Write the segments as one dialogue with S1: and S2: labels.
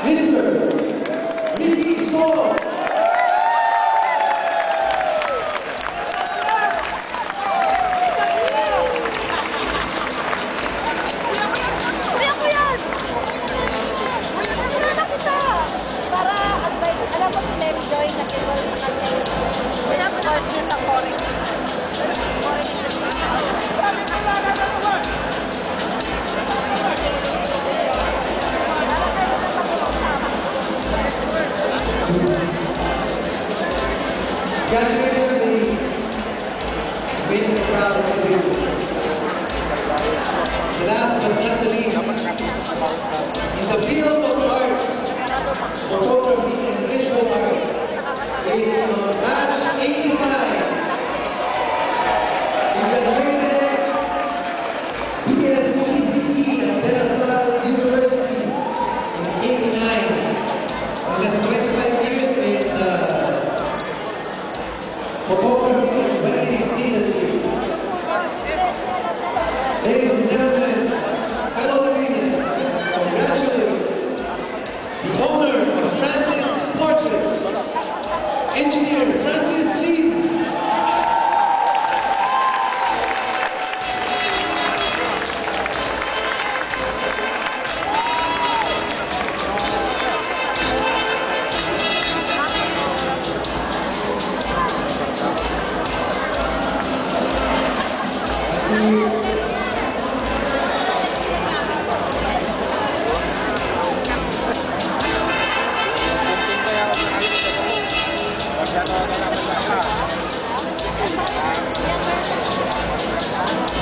S1: Last but not the least, in the field of arts, photography and visual arts, is on batch 85. He graduated BSECE at De La Salle University in '89 and has 25 years in the photography and wedding industry. Ladies and gentlemen, fellow Canadians, congratulate the owner of Francis Portraits, engineer Francis Lee.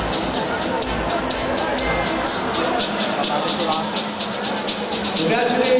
S1: Congratulations.